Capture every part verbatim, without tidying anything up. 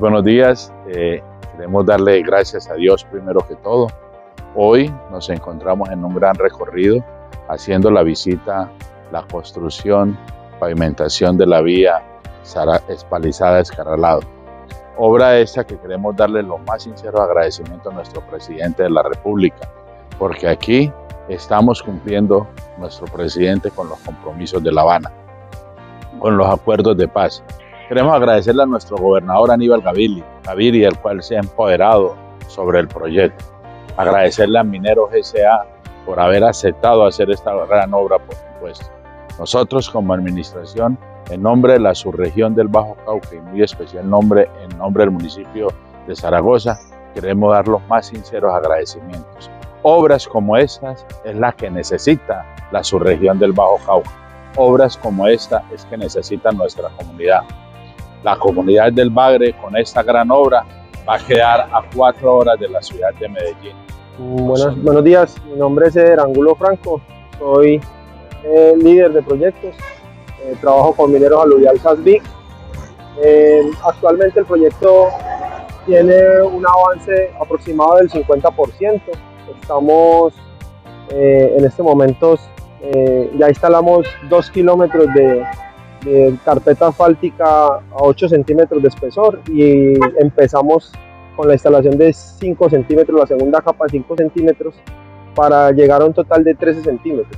buenos días, eh, queremos darle gracias a Dios primero que todo. Hoy nos encontramos en un gran recorrido haciendo la visita, la construcción, pavimentación de la vía Espalizada-Escarralado. Obra esta que queremos darle los más sinceros agradecimientos a nuestro presidente de la República, porque aquí estamos cumpliendo nuestro presidente con los compromisos de La Habana, con los acuerdos de paz. Queremos agradecerle a nuestro gobernador Aníbal Gaviria, el cual se ha empoderado sobre el proyecto. Agradecerle a Mineros S A por haber aceptado hacer esta gran obra, por supuesto. Nosotros como administración, en nombre de la subregión del Bajo Cauca y muy especial nombre, en nombre del municipio de Zaragoza, queremos dar los más sinceros agradecimientos. Obras como estas es la que necesita la subregión del Bajo Cauca. Obras como esta es que necesita nuestra comunidad. La comunidad del Bagre con esta gran obra va a quedar a cuatro horas de la ciudad de Medellín. Buenos, buenos días, mi nombre es Eder Angulo Franco, soy eh, líder de proyectos, eh, trabajo con Mineros Aluvial Sasvic. Eh, actualmente el proyecto tiene un avance aproximado del cincuenta por ciento. Estamos eh, en este momento, eh, ya instalamos dos kilómetros de, de carpeta asfáltica a ocho centímetros de espesor y empezamos con la instalación de cinco centímetros, la segunda capa de cinco centímetros, para llegar a un total de trece centímetros.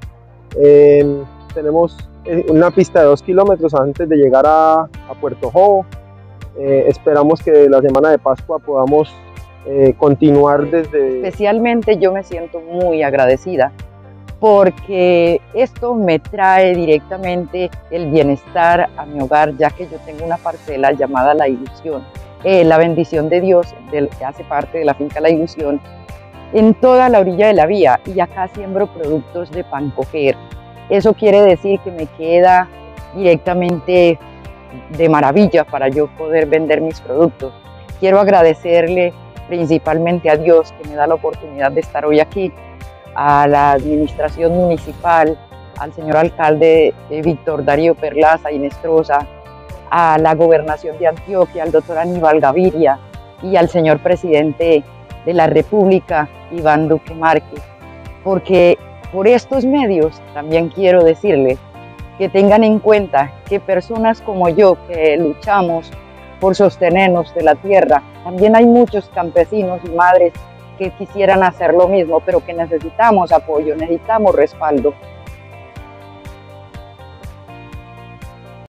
Eh, tenemos una pista de dos kilómetros antes de llegar a, a Puerto Jobo. Eh, esperamos que la semana de Pascua podamos eh, continuar desde... Especialmente yo me siento muy agradecida porque esto me trae directamente el bienestar a mi hogar, ya que yo tengo una parcela llamada La Ilusión. Eh, la bendición de Dios, del, que hace parte de la finca La Ilusión, en toda la orilla de la vía, y acá siembro productos de pancoger. Eso quiere decir que me queda directamente de maravilla para yo poder vender mis productos. Quiero agradecerle principalmente a Dios que me da la oportunidad de estar hoy aquí, a la administración municipal, al señor alcalde eh, Víctor Darío Perlaza y Nestrosa, a la gobernación de Antioquia, al doctor Aníbal Gaviria y al señor presidente de la República, Iván Duque Márquez, porque por estos medios también quiero decirles que tengan en cuenta que personas como yo que luchamos por sostenernos de la tierra, también hay muchos campesinos y madres que quisieran hacer lo mismo, pero que necesitamos apoyo, necesitamos respaldo.